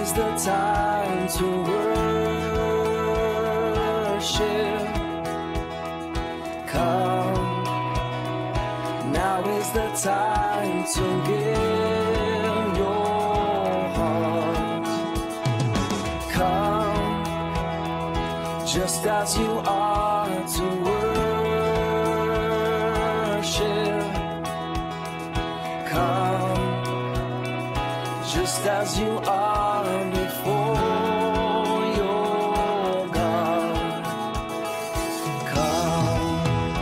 is the time to worship. Come, now is the time to give your heart. Come, just as you are to worship. Come, just as you are before your God. Come.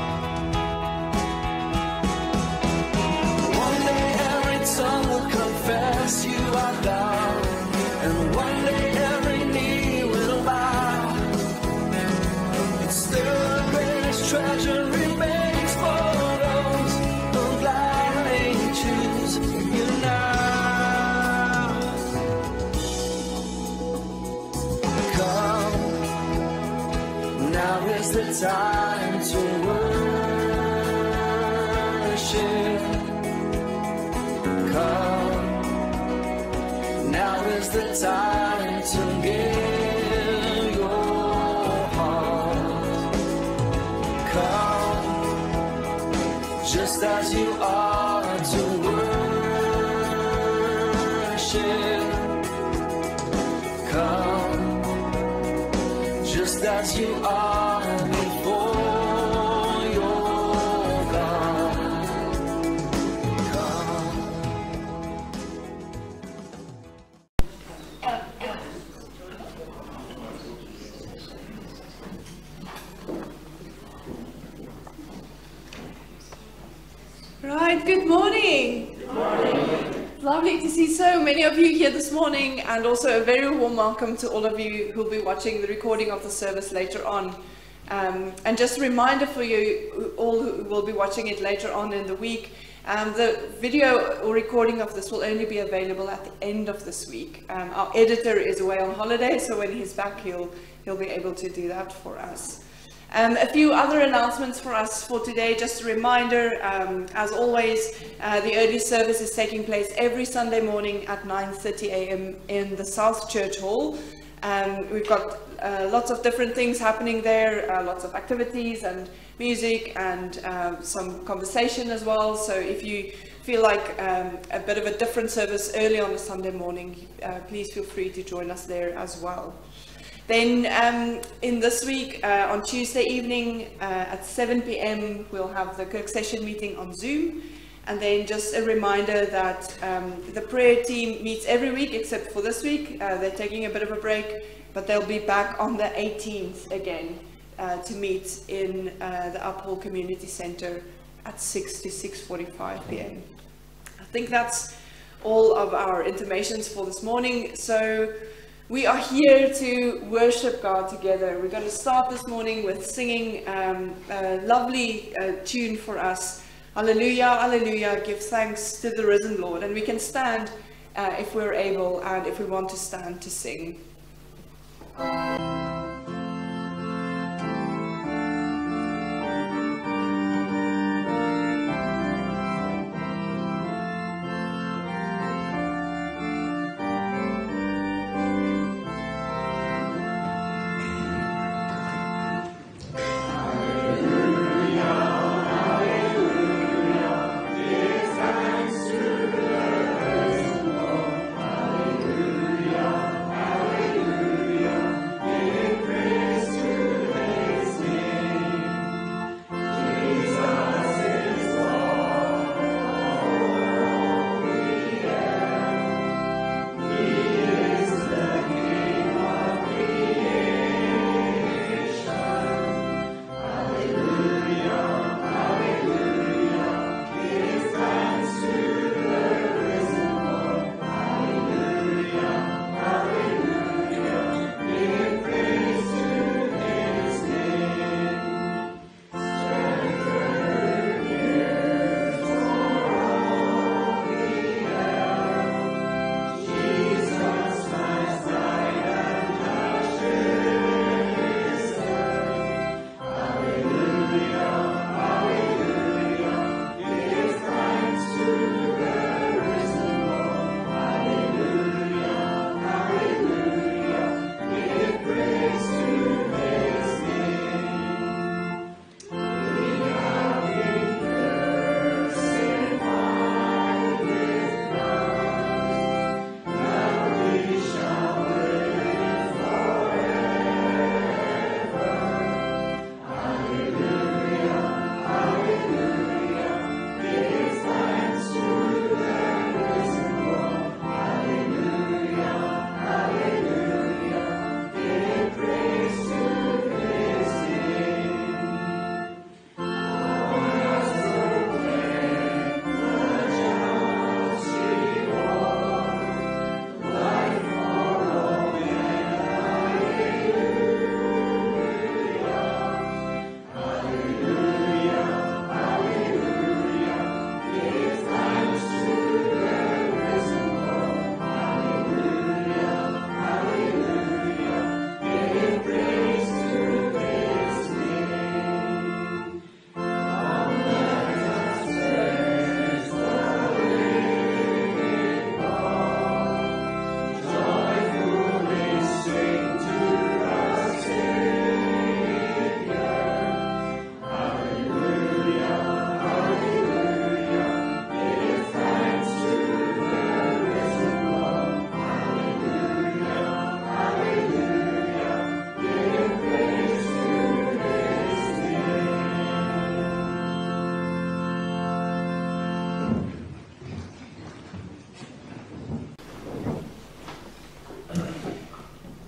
One day every tongue will confess you are God, and one day every knee will bow. But still the greatest treasure remains for those who gladly choose you now. Now is the time to worship. Come, now is the time to give your heart. Come, just as you are to worship. Come, just as you are before your God. Come. Right, good morning. Good morning. Lovely to see so many of you here this morning, and also a very warm welcome to all of you who'll be watching the recording of the service later on. And just a reminder for you all who will be watching it later on in the week, the video or recording of this will only be available at the end of this week. Our editor is away on holiday, so when he's back he'll be able to do that for us. A few other announcements for us for today. Just a reminder, as always, the early service is taking place every Sunday morning at 9:30 a.m. in the South Church Hall. We've got lots of different things happening there, lots of activities and music and some conversation as well. So if you feel like a bit of a different service early on a Sunday morning, please feel free to join us there as well. Then in this week, on Tuesday evening at 7 p.m, we'll have the Kirk session meeting on Zoom. And then just a reminder that the prayer team meets every week except for this week. They're taking a bit of a break, but they'll be back on the 18th again to meet in the Uphall Community Centre at 6 to 6:45 p.m. I think that's all of our intimations for this morning. So we are here to worship God together. We're going to start this morning with singing a lovely tune for us. Hallelujah, hallelujah, give thanks to the risen Lord. And we can stand if we're able and if we want to stand to sing. Hallelujah, hallelujah,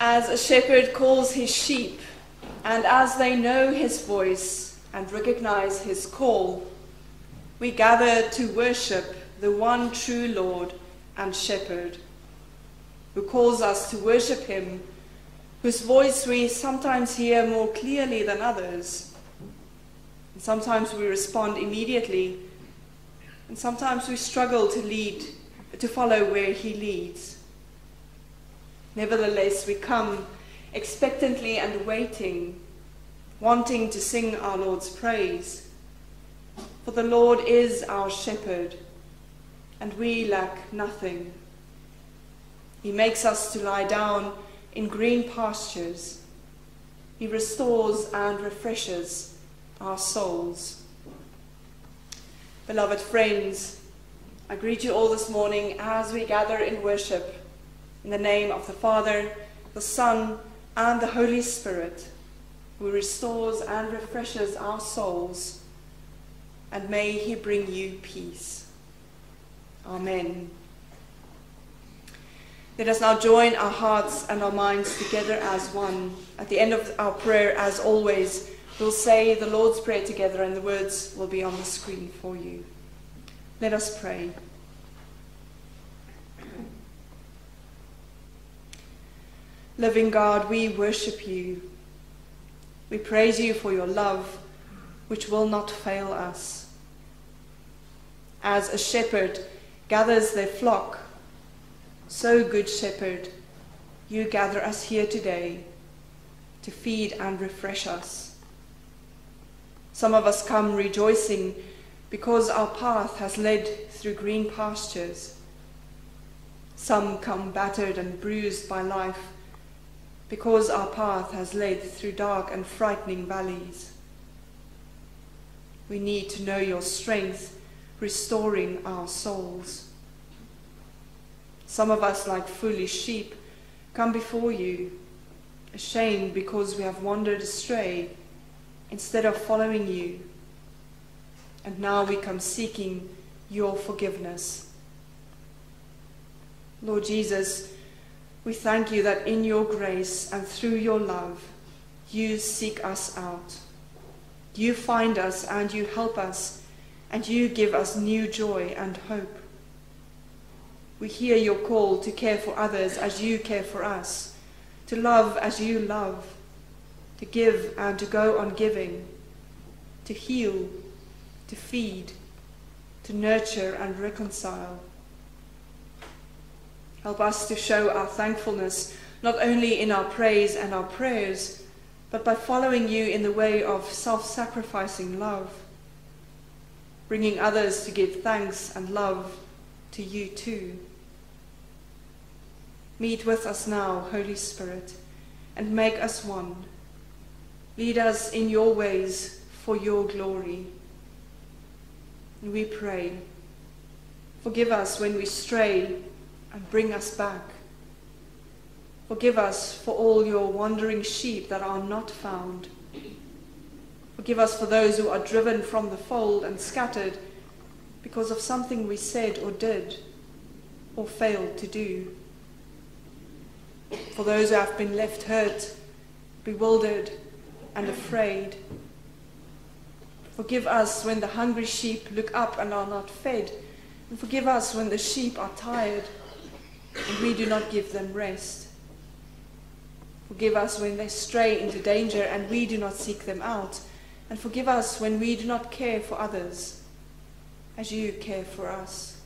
As a shepherd calls his sheep, and as they know his voice and recognize his call, we gather to worship the one true Lord and Shepherd, who calls us to worship him, whose voice we sometimes hear more clearly than others. And sometimes we respond immediately, and sometimes we struggle to follow where he leads. Nevertheless, we come expectantly and waiting, wanting to sing our Lord's praise. For the Lord is our shepherd, and we lack nothing. He makes us to lie down in green pastures. He restores and refreshes our souls. Beloved friends, I greet you all this morning as we gather in worship in the name of the Father, the Son, and the Holy Spirit, who restores and refreshes our souls, and may he bring you peace. Amen. Let us now join our hearts and our minds together as one. At the end of our prayer, as always, we'll say the Lord's Prayer together, and the words will be on the screen for you. Let us pray. Living God, we worship you. We praise you for your love, which will not fail us. As a shepherd gathers their flock, so, Good Shepherd, you gather us here today to feed and refresh us. Some of us come rejoicing because our path has led through green pastures. Some come battered and bruised by life because our path has led through dark and frightening valleys. We need to know your strength, restoring our souls. Some of us, like foolish sheep, come before you, ashamed because we have wandered astray instead of following you. And now we come seeking your forgiveness. Lord Jesus, we thank you that in your grace and through your love, you seek us out. You find us and you help us, and you give us new joy and hope. We hear your call to care for others as you care for us, to love as you love, to give and to go on giving, to heal, to feed, to nurture and reconcile. Help us to show our thankfulness not only in our praise and our prayers, but by following you in the way of self-sacrificing love, bringing others to give thanks and love to you too. Meet with us now, Holy Spirit, and make us one. Lead us in your ways for your glory. And we pray, forgive us when we stray and bring us back. Forgive us for all your wandering sheep that are not found. Forgive us for those who are driven from the fold and scattered because of something we said or did or failed to do. For those who have been left hurt, bewildered, and afraid. Forgive us when the hungry sheep look up and are not fed, and forgive us when the sheep are tired and we do not give them rest. Forgive us when they stray into danger and we do not seek them out, and forgive us when we do not care for others as you care for us.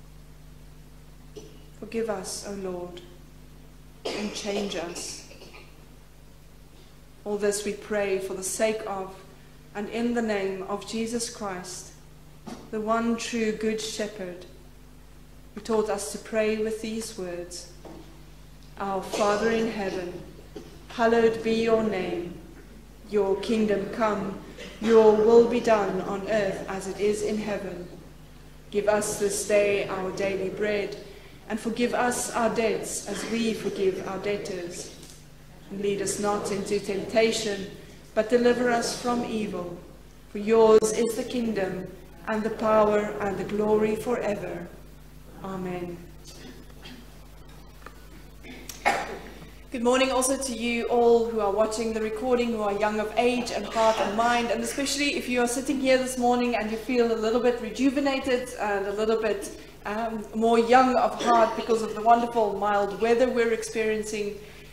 Forgive us, O Lord, and change us. All this we pray for the sake of and in the name of Jesus Christ, the one true Good Shepherd, who taught us to pray with these words: Our Father in heaven, hallowed be your name. Your kingdom come, your will be done on earth as it is in heaven. Give us this day our daily bread, and forgive us our debts as we forgive our debtors. And lead us not into temptation, but deliver us from evil. For yours is the kingdom, and the power, and the glory forever. Amen. Good morning also to you all who are watching the recording, who are young of age and heart and mind, and especially if you are sitting here this morning and you feel a little bit rejuvenated and a little bit more young of heart because of the wonderful mild weather we're experiencing.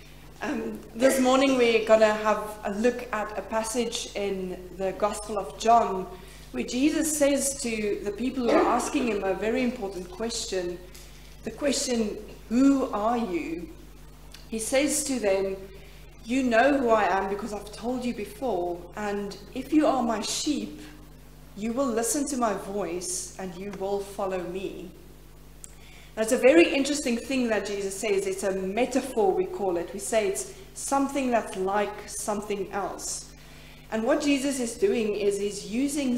This morning we're going to have a look at a passage in the Gospel of John where Jesus says to the people who are asking him a very important question, the question, "Who are you?" He says to them, "You know who I am because I've told you before, and if you are my sheep, you will listen to my voice and you will follow me." That's a very interesting thing that Jesus says. It's a metaphor, we call it. We say it's something that's like something else. And what Jesus is doing is he's using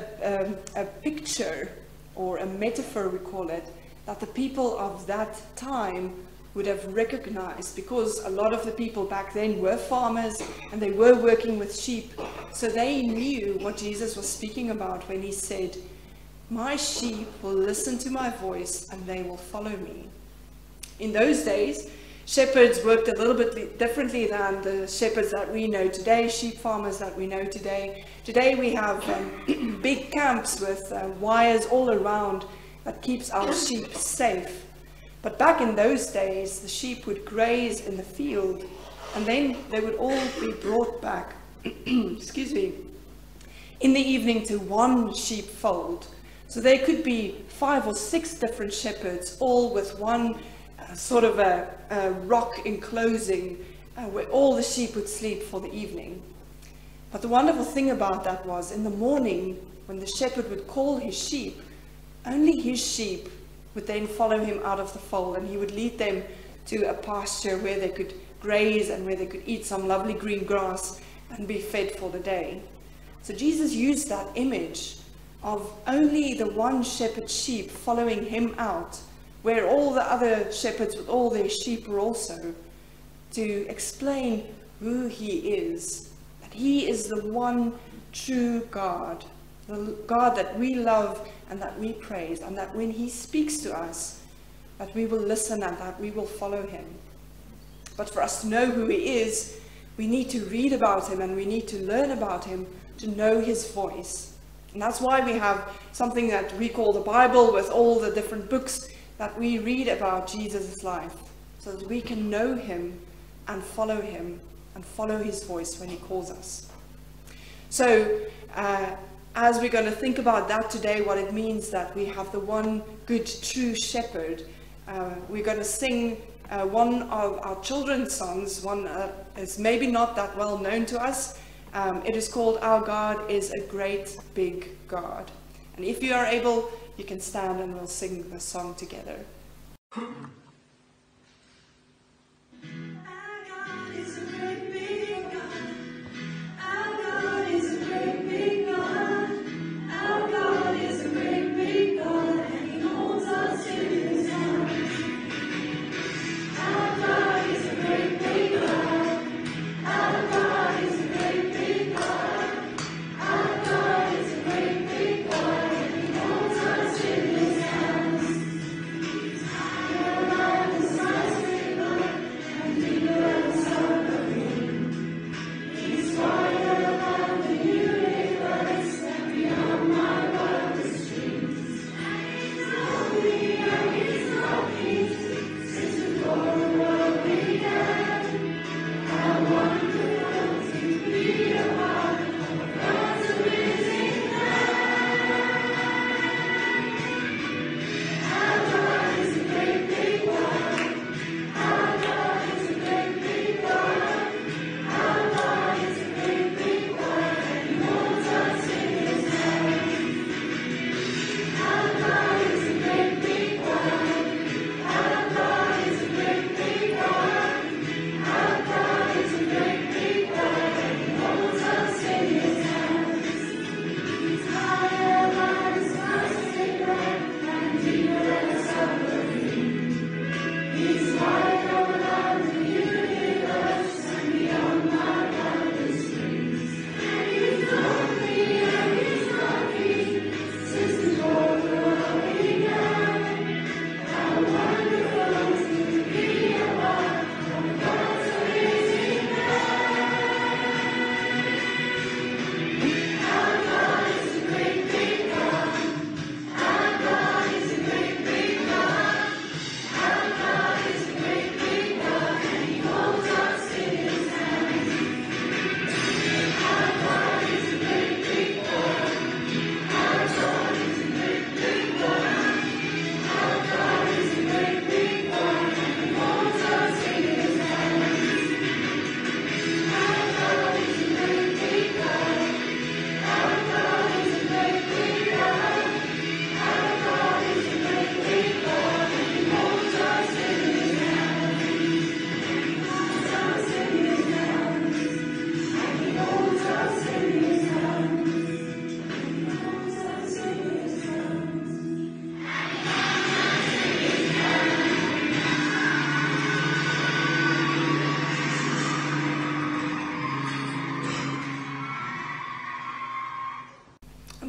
a picture, or a metaphor we call it, that the people of that time would have recognized, because a lot of the people back then were farmers and they were working with sheep. So they knew what Jesus was speaking about when he said, "My sheep will listen to my voice and they will follow me." In those days, shepherds worked a little bit differently than the shepherds that we know today, sheep farmers that we know today. Today we have big camps with wires all around that keeps our sheep safe. But back in those days, the sheep would graze in the field and then they would all be brought back excuse me, in the evening to one sheepfold. So there could be 5 or 6 different shepherds, all with one sort of a rock enclosing where all the sheep would sleep for the evening. But the wonderful thing about that was, in the morning, when the shepherd would call his sheep, only his sheep would then follow him out of the fold, and he would lead them to a pasture where they could graze and where they could eat some lovely green grass and be fed for the day. So Jesus used that image of only the one shepherd sheep following him out, where all the other shepherds with all their sheep were also, to explain who he is, that he is the one true God, the God that we love and that we praise, and that when he speaks to us, that we will listen and that we will follow him. But for us to know who he is, we need to read about him and we need to learn about him to know his voice. And that's why we have something that we call the Bible, with all the different books that we read about Jesus' life, so that we can know him and follow his voice when he calls us. So as we're going to think about that today, what it means that we have the one good true shepherd, we're going to sing one of our children's songs, one that is maybe not that well known to us. It is called "Our God is a Great Big God." And if you are able, you can stand and we'll sing the song together.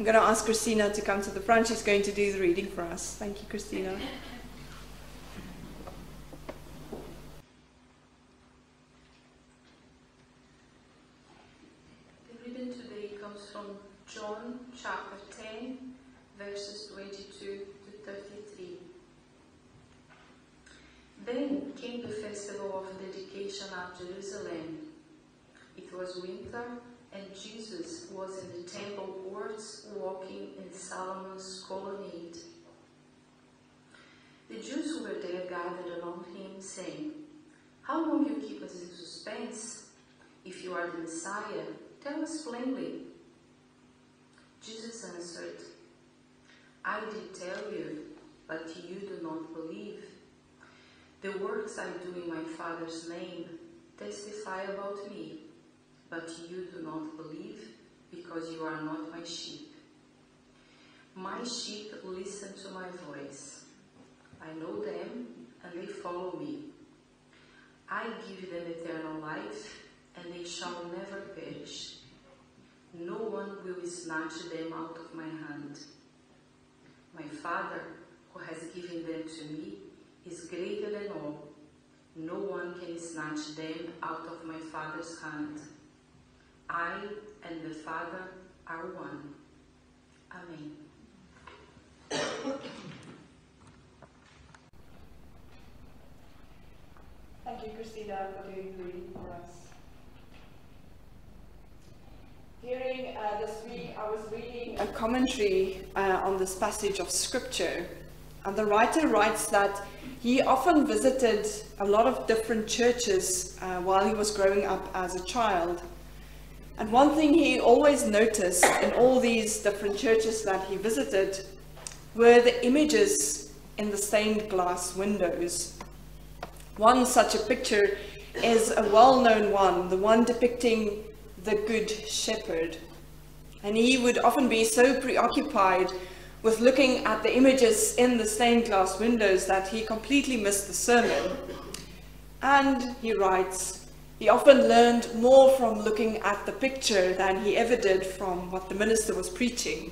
going to ask Christina to come to the front. She's going to do the reading for us. Thank you, Christina. The reading today comes from John chapter 10, verses 22 to 33. Then came the festival of dedication at Jerusalem. It was winter, and Jesus was in the temple courts walking in Solomon's colonnade. The Jews who were there gathered around him, saying, "How long you keep us in suspense? If you are the Messiah, tell us plainly." Jesus answered, "I did tell you, but you do not believe. The works I do in my Father's name testify about me, but you do not believe because you are not my sheep. My sheep listen to my voice. I know them and they follow me. I give them eternal life and they shall never perish. No one will snatch them out of my hand. My Father, who has given them to me, is greater than all. No one can snatch them out of my Father's hand. I and the Father are one." Amen. Thank you, Christina, for doing the reading for us. During this week, I was reading a commentary on this passage of Scripture, and the writer writes that he often visited a lot of different churches while he was growing up as a child. And one thing he always noticed in all these different churches that he visited were the images in the stained glass windows. One such a picture is a well-known one, the one depicting the Good Shepherd. And he would often be so preoccupied with looking at the images in the stained glass windows that he completely missed the sermon. And he writes, he often learned more from looking at the picture than he ever did from what the minister was preaching.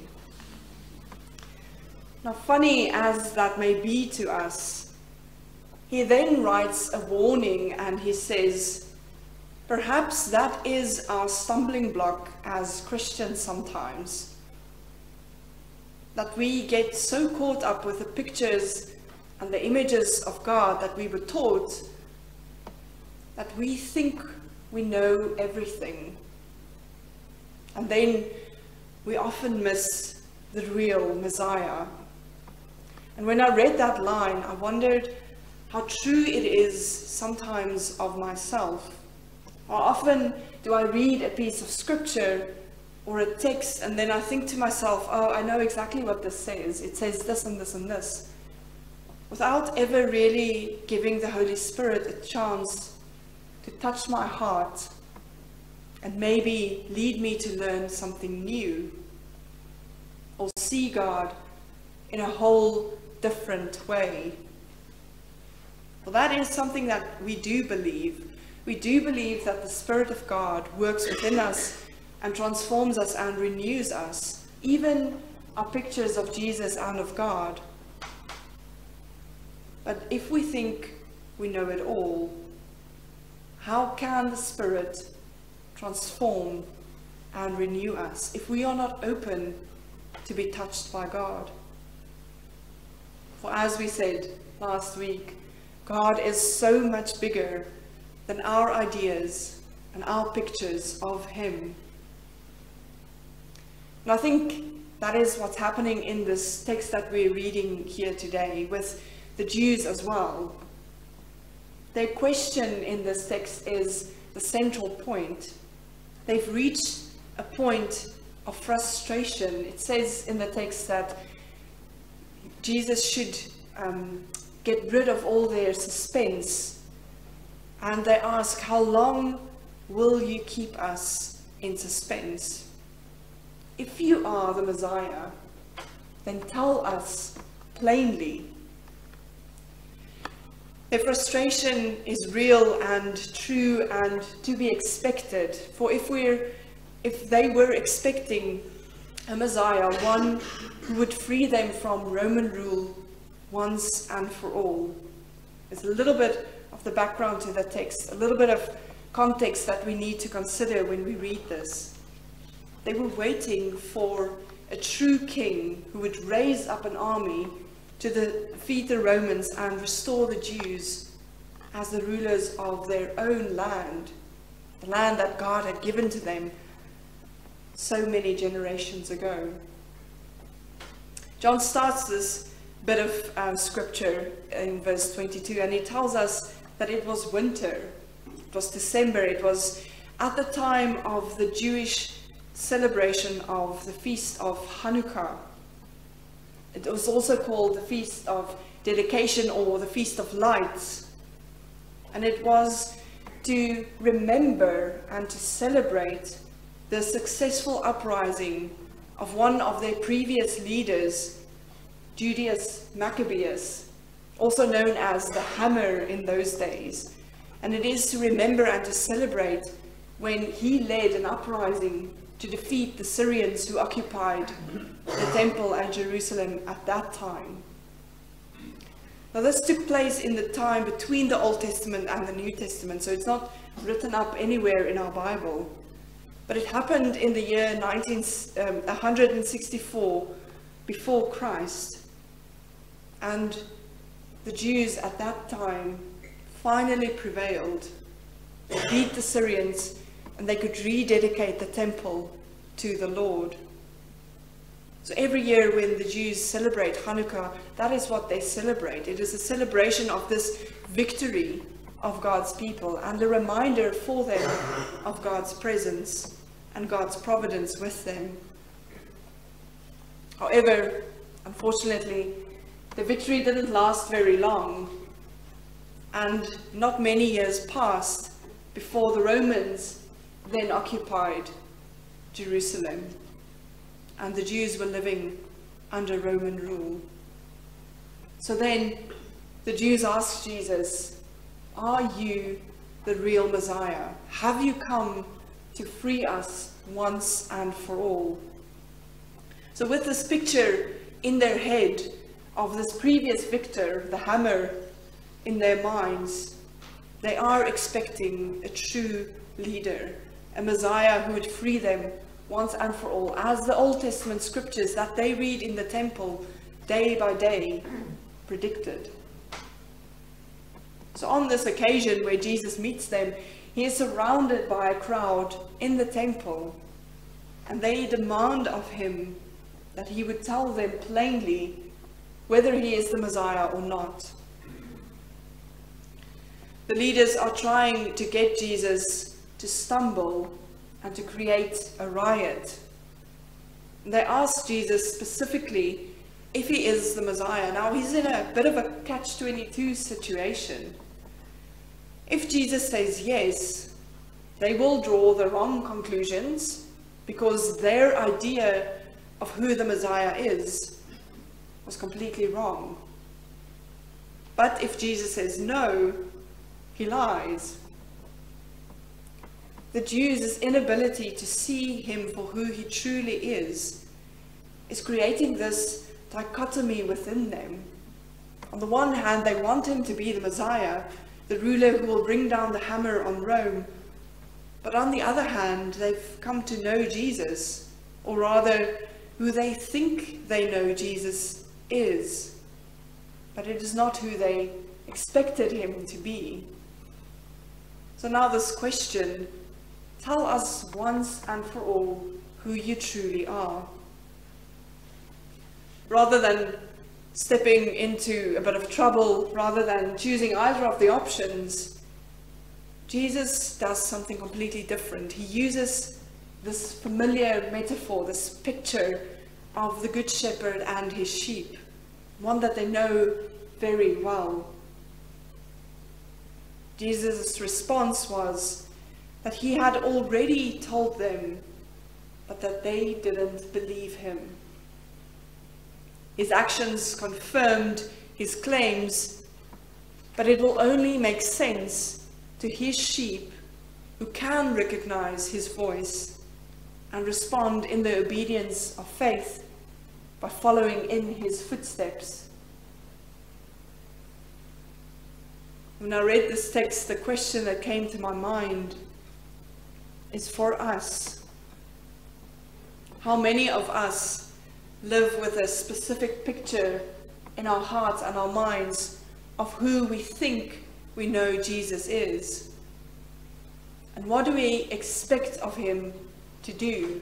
Now, funny as that may be to us, he then writes a warning and he says, perhaps that is our stumbling block as Christians sometimes. That we get so caught up with the pictures and the images of God that we were taught that we think we know everything. And then we often miss the real Messiah. And when I read that line, I wondered how true it is sometimes of myself. How often do I read a piece of scripture or a text and then I think to myself, oh, I know exactly what this says. It says this and this and this. Without ever really giving the Holy Spirit a chance to touch my heart and maybe lead me to learn something new or see God in a whole different way. Well, that is something that we do believe. We do believe that the Spirit of God works within us and transforms us and renews us, even our pictures of Jesus and of God. But if we think we know it all, how can the Spirit transform and renew us if we are not open to be touched by God? For as we said last week, God is so much bigger than our ideas and our pictures of Him. And I think that is what's happening in this text that we're reading here today with the Jews as well. Their question in this text is the central point. They've reached a point of frustration. It says in the text that Jesus should get rid of all their suspense. And they ask, how long will you keep us in suspense? If you are the Messiah, then tell us plainly. Their frustration is real and true and to be expected. For if they were expecting a Messiah, one who would free them from Roman rule once and for all. There's a little bit of the background to the text, a little bit of context that we need to consider when we read this. They were waiting for a true king who would raise up an army to defeat the Romans and restore the Jews as the rulers of their own land, the land that God had given to them so many generations ago. John starts this bit of scripture in verse 22, and he tells us that it was winter. It was December. It was at the time of the Jewish celebration of the Feast of Hanukkah. It was also called the Feast of Dedication or the Feast of Lights. And it was to remember and to celebrate the successful uprising of one of their previous leaders, Judas Maccabeus, also known as the Hammer in those days. And it is to remember and to celebrate when he led an uprising to defeat the Syrians who occupied the temple and Jerusalem at that time. Now this took place in the time between the Old Testament and the New Testament, so it's not written up anywhere in our Bible. But it happened in the year 164 before Christ. And the Jews at that time finally prevailed. They beat the Syrians, and they could rededicate the temple to the Lord. So every year when the Jews celebrate Hanukkah, that is what they celebrate. It is a celebration of this victory of God's people and a reminder for them of God's presence and God's providence with them. However, unfortunately, the victory didn't last very long, and not many years passed before the Romans then occupied Jerusalem, and the Jews were living under Roman rule. So then the Jews asked Jesus, "Are you the real Messiah? Have you come to free us once and for all?" So with this picture in their head of this previous victor, the Hammer, in their minds, they are expecting a true leader, a Messiah who would free them once and for all, as the Old Testament scriptures that they read in the temple day by day predicted. So on this occasion where Jesus meets them, he is surrounded by a crowd in the temple, and they demand of him that he would tell them plainly whether he is the Messiah or not. The leaders are trying to get Jesus to stumble and to create a riot. They ask Jesus specifically if he is the Messiah. Now he's in a bit of a catch-22 situation. If Jesus says yes, they will draw the wrong conclusions because their idea of who the Messiah is was completely wrong. But if Jesus says no, he lies. The Jews' inability to see him for who he truly is creating this dichotomy within them. On the one hand, they want him to be the Messiah, the ruler who will bring down the hammer on Rome. But on the other hand, they've come to know Jesus, or rather, who they think they know Jesus is. But it is not who they expected him to be. So now this question, tell us once and for all who you truly are. Rather than stepping into a bit of trouble, rather than choosing either of the options, Jesus does something completely different. He uses this familiar metaphor, this picture of the Good Shepherd and his sheep, one that they know very well. Jesus' response was that he had already told them, but that they didn't believe him. His actions confirmed his claims, but it will only make sense to his sheep who can recognize his voice and respond in the obedience of faith by following in his footsteps. When I read this text, the question that came to my mind is for us. How many of us live with a specific picture in our hearts and our minds of who we think we know Jesus is? And what do we expect of him to do?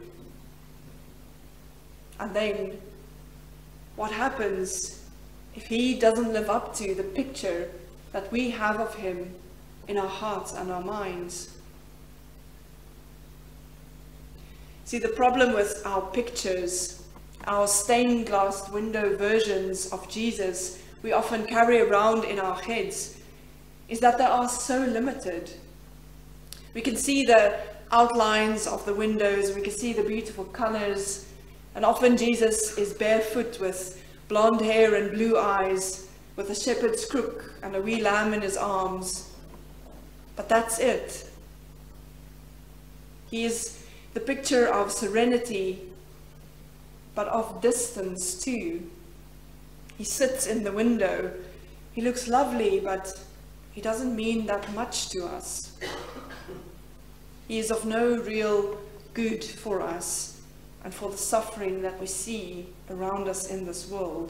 And then, what happens if he doesn't live up to the picture that we have of him in our hearts and our minds? See, the problem with our pictures, our stained glass window versions of Jesus we often carry around in our heads, is that they are so limited. We can see the outlines of the windows, we can see the beautiful colors, and often Jesus is barefoot with blonde hair and blue eyes, with a shepherd's crook and a wee lamb in his arms. But that's it. He is the picture of serenity, but of distance too. He sits in the window. He looks lovely, but he doesn't mean that much to us. He is of no real good for us and for the suffering that we see around us in this world.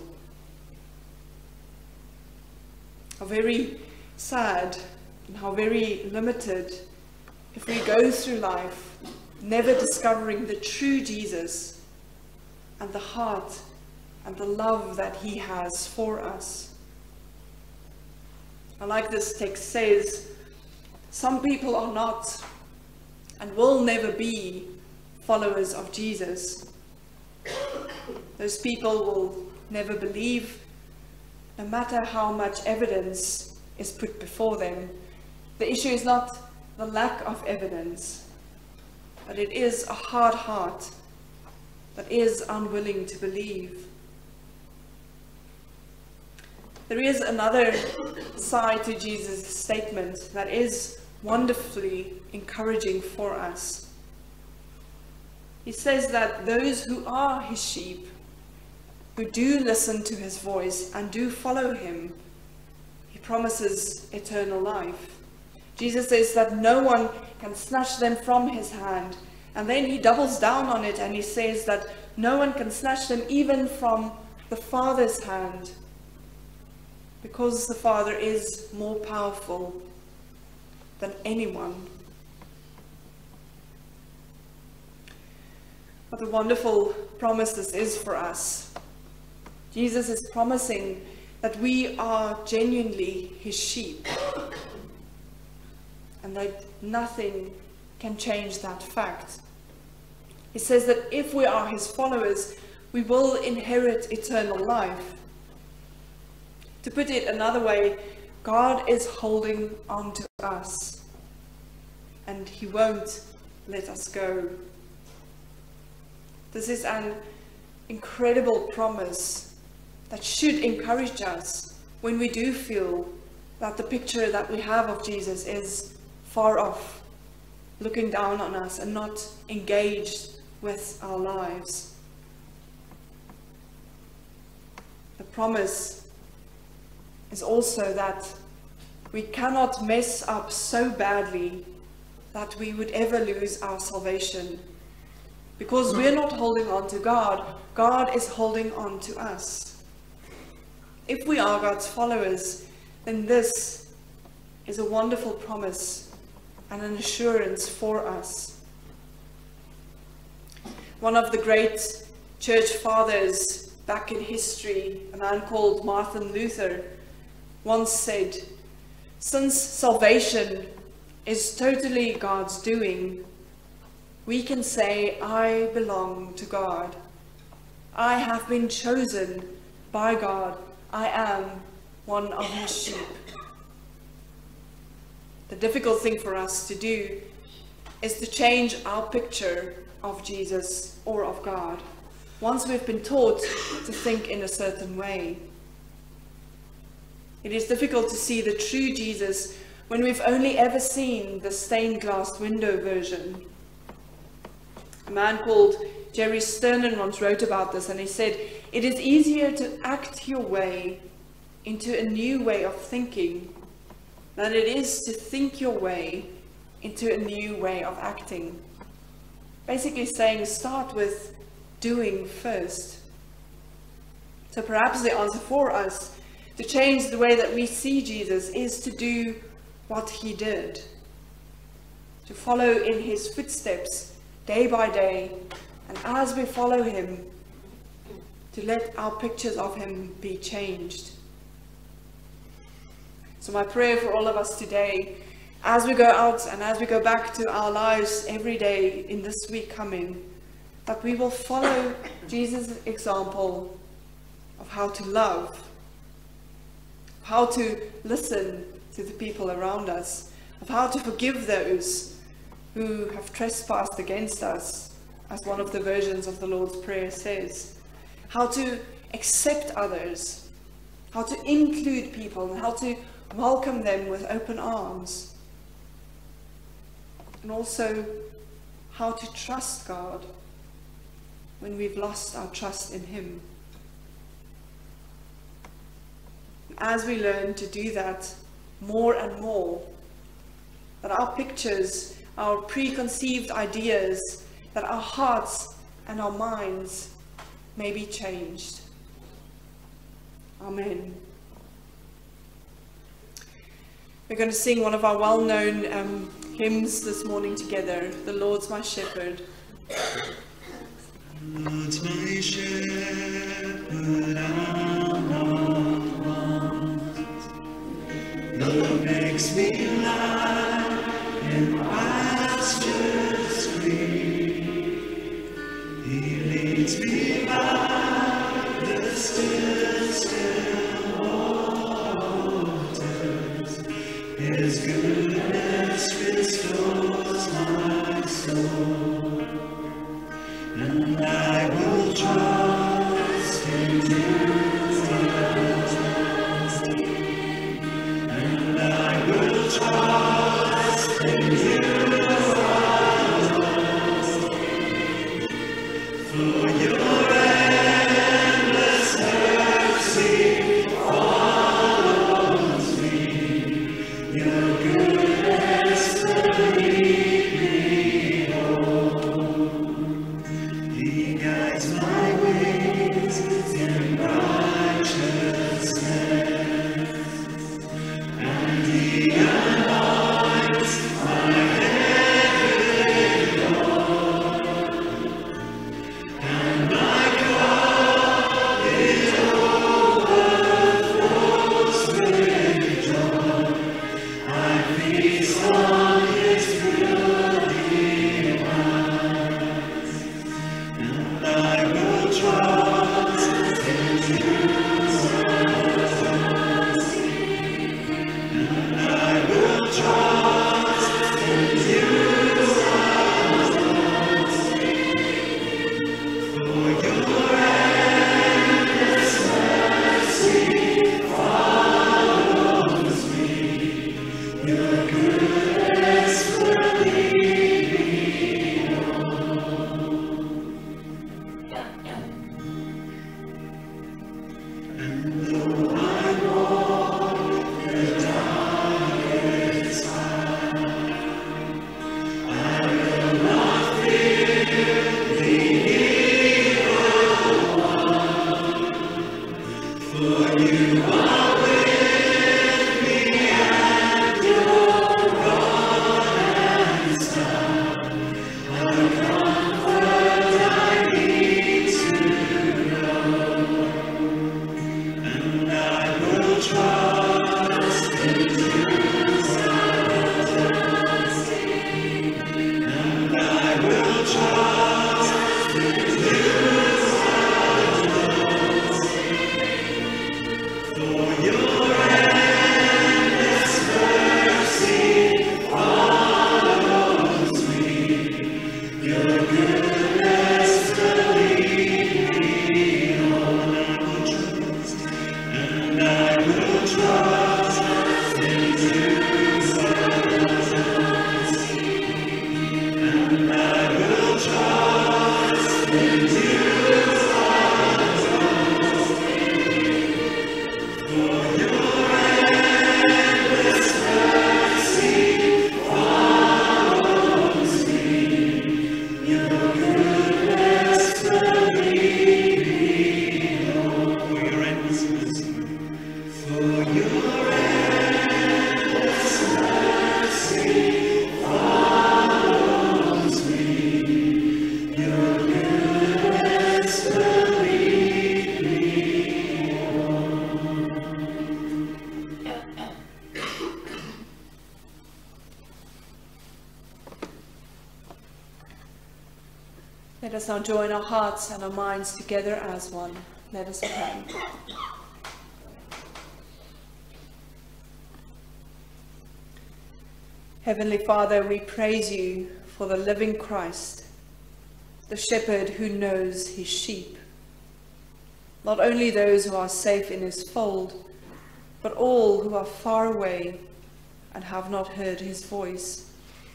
How very sad and how very limited if we go through life never discovering the true Jesus and the heart and the love that he has for us. And like this text says, some people are not and will never be followers of Jesus. Those people will never believe, no matter how much evidence is put before them. The issue is not the lack of evidence, but it is a hard heart that is unwilling to believe. There is another side to Jesus' statement that is wonderfully encouraging for us. He says that those who are his sheep, who do listen to his voice and do follow him, he promises eternal life. Jesus says that no one can snatch them from his hand. And then he doubles down on it and he says that no one can snatch them even from the Father's hand, because the Father is more powerful than anyone. What a wonderful promise this is for us. Jesus is promising that we are genuinely his sheep, and that nothing can change that fact. He says that if we are his followers, we will inherit eternal life. To put it another way, God is holding on to us, and he won't let us go. This is an incredible promise that should encourage us when we do feel that the picture that we have of Jesus is far off, looking down on us and not engaged with our lives. The promise is also that we cannot mess up so badly that we would ever lose our salvation. Because we're not holding on to God, God is holding on to us. If we are God's followers, then this is a wonderful promise and an assurance for us. One of the great church fathers back in history, a man called Martin Luther, once said, "Since salvation is totally God's doing, we can say, I belong to God. I have been chosen by God. I am one of his sheep." The difficult thing for us to do is to change our picture of Jesus or of God once we've been taught to think in a certain way. It is difficult to see the true Jesus when we've only ever seen the stained glass window version. A man called Jerry Sternan once wrote about this, and he said, "It is easier to act your way into a new way of thinking than it is to think your way into a new way of acting." Basically saying, start with doing first. So perhaps the answer for us to change the way that we see Jesus is to do what he did, to follow in his footsteps day by day, and as we follow him, to let our pictures of him be changed. So my prayer for all of us today, as we go out and as we go back to our lives every day in this week coming, that we will follow Jesus' example of how to love, how to listen to the people around us, of how to forgive those who have trespassed against us, as one of the versions of the Lord's Prayer says, how to accept others, how to include people, and how to welcome them with open arms, and also how to trust God when we've lost our trust in him. As we learn to do that more and more, that our pictures, our preconceived ideas, that our hearts and our minds may be changed. Amen. We're going to sing one of our well-known hymns this morning together, "The Lord's My Shepherd." Lord's my shepherd, I'll not want. Lord makes me lie in pastures green. He leads me by the still waters. His goodness restores my soul. And I will trust in you, and I will trust in you, for your endless mercy follows me. Your goodness will lead me home. He guides my ways in righteousness, and he anoints my head with oil, and my cup it overflows with joy. I feast on his good divine, and I will trust in you, and I will trust in you, for your endless mercy follows me. Your goodness will lead me home. And though I walk the darkest path, I will not fear the evil one, for you are with me, and your Let us now join our hearts and our minds together as one. Let us pray. Heavenly Father, we praise you for the living Christ, the shepherd who knows his sheep. Not only those who are safe in his fold, but all who are far away and have not heard his voice.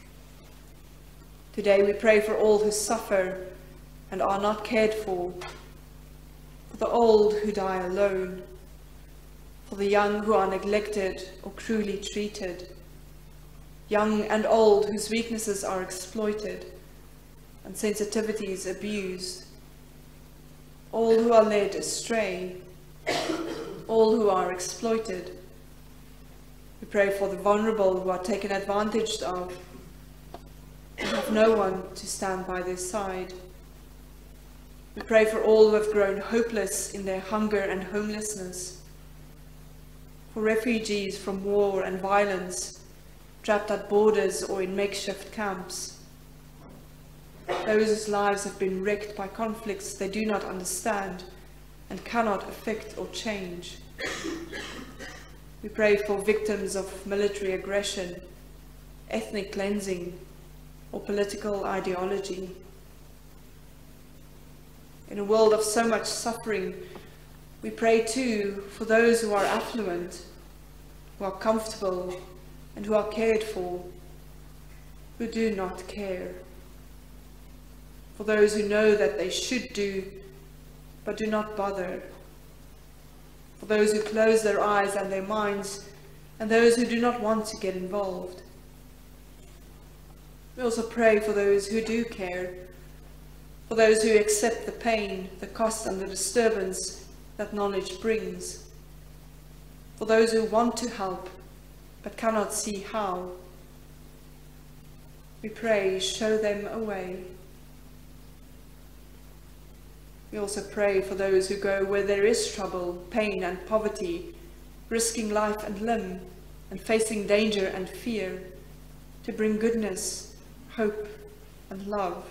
Today we pray for all who suffer and are not cared for the old who die alone, for the young who are neglected or cruelly treated, young and old whose weaknesses are exploited and sensitivities abused, all who are led astray, all who are exploited. We pray for the vulnerable who are taken advantage of and have no one to stand by their side. We pray for all who have grown hopeless in their hunger and homelessness, for refugees from war and violence, trapped at borders or in makeshift camps, those whose lives have been wrecked by conflicts they do not understand and cannot affect or change. We pray for victims of military aggression, ethnic cleansing, or political ideology. In a world of so much suffering, we pray too for those who are affluent, who are comfortable, and who are cared for, who do not care. For those who know that they should do, but do not bother. For those who close their eyes and their minds, and those who do not want to get involved. We also pray for those who do care, for those who accept the pain, the cost and the disturbance that knowledge brings, for those who want to help but cannot see how. We pray, show them a way. We also pray for those who go where there is trouble, pain and poverty, risking life and limb and facing danger and fear, to bring goodness, hope and love.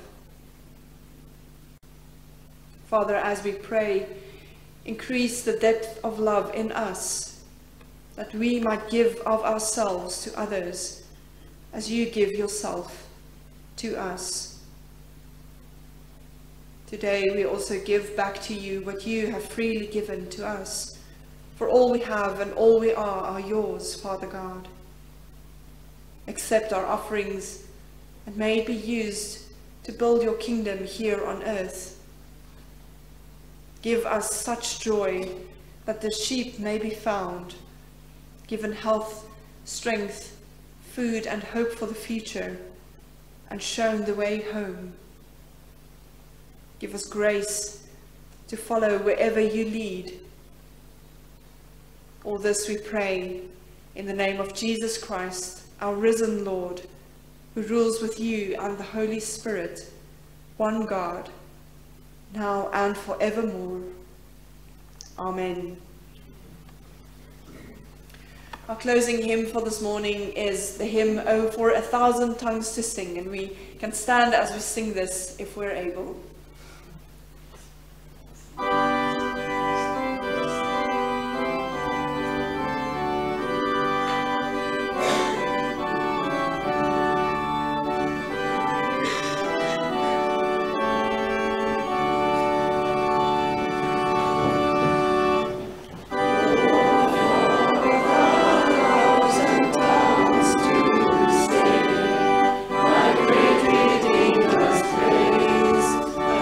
Father, as we pray, increase the depth of love in us, that we might give of ourselves to others as you give yourself to us. Today we also give back to you what you have freely given to us, for all we have and all we are yours, Father God. Accept our offerings and may it be used to build your kingdom here on earth. Give us such joy that the sheep may be found, given health, strength, food and hope for the future, and shown the way home. Give us grace to follow wherever you lead. All this we pray in the name of Jesus Christ, our risen Lord, who rules with you and the Holy Spirit, one God, now and forevermore. Amen. Our closing hymn for this morning is the hymn, "Oh, for 1,000 tongues to sing," and we can stand as we sing this if we're able. My great Redeemer's praise.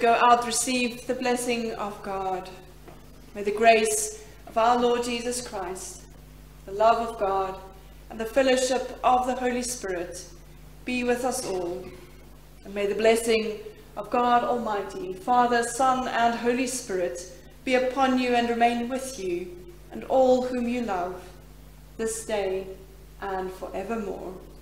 go out, receive the blessing of God. May the grace of our Lord Jesus Christ, the love of God, and the fellowship of the Holy Spirit be with us all. And may the blessing of God Almighty, Father, Son, and Holy Spirit be upon you and remain with you and all whom you love, this day and forevermore.